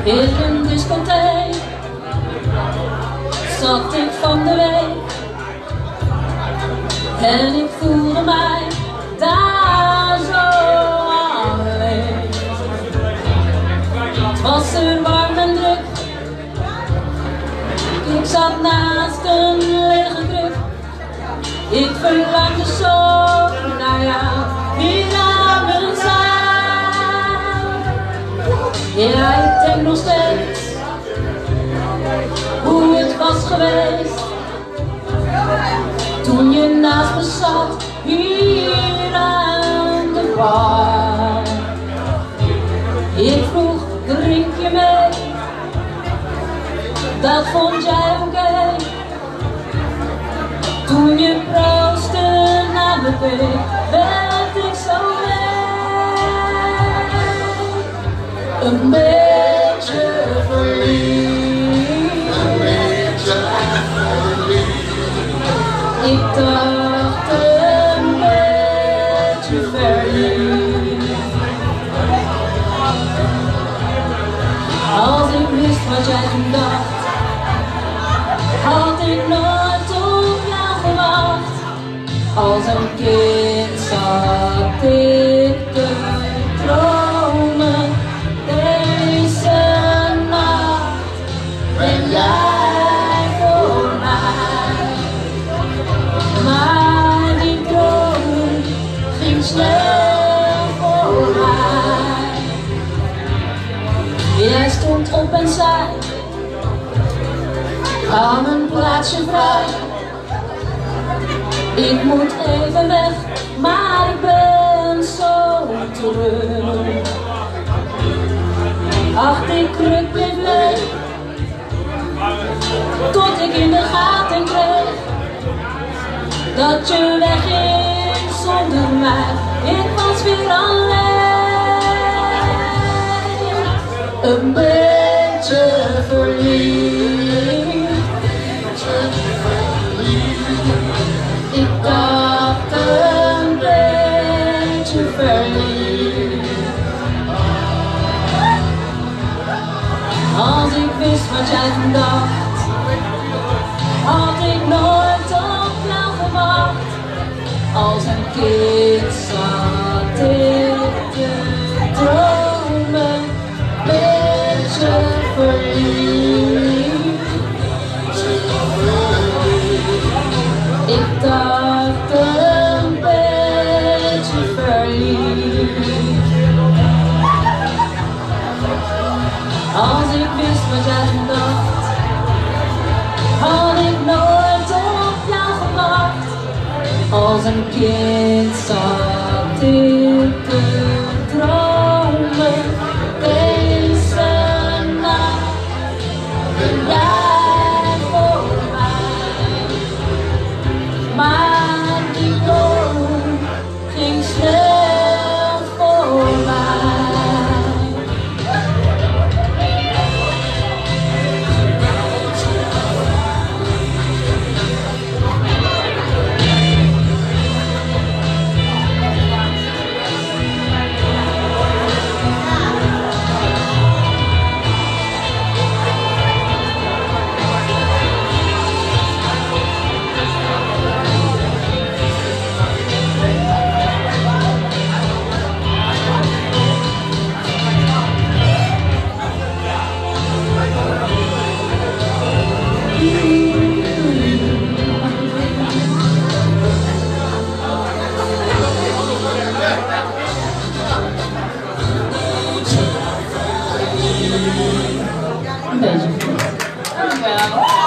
In een discotheek zat ik van de week en ik voelde mij daar zo alleen. Het was er warm en druk, ik zat naast een lege kruk. Ik verlangde zo naar jou, hier aan mijn zij. Ja, ik denk nog steeds hoe het was geweest toen je naast me zat, hier aan de bar. Ik vroeg, drink je mee? Dat vond jij oké. Toen je proostte naar me keek, werd ik zo blij. Een beetje verliefd, een beetje verliefd. Ik dacht een beetje verliefd. Als ik wist wat jij toen dacht, had ik nooit op jou gewacht. Als een kind zat ik te dromen. Deze nacht ben jij voor mij. Maar die droom ging snel voorbij. Jij stond op en zei, hou een plaatsje vrij. Ik moet even weg, maar ik ben zo terug. Ach, die kruk bleef leeg, tot ik in de gaten kreeg dat je wegging zonder mij. Ik was weer alleen, een beetje verliefd. Ik dacht een beetje verliefd. Als ik wist wat jij toen dacht, had ik nooit op jou gewacht. Als een kind zat ik te dromen, beetje verliefd. Ik dacht een beetje verliefd. Als ik wist wat jij toen dacht, had ik nooit op jou gewacht. Als een kind zat ik te dromen. Deze nacht ben jij voor mij. Maar die droom ging snel voorbij. Een beetje. Dankjewel.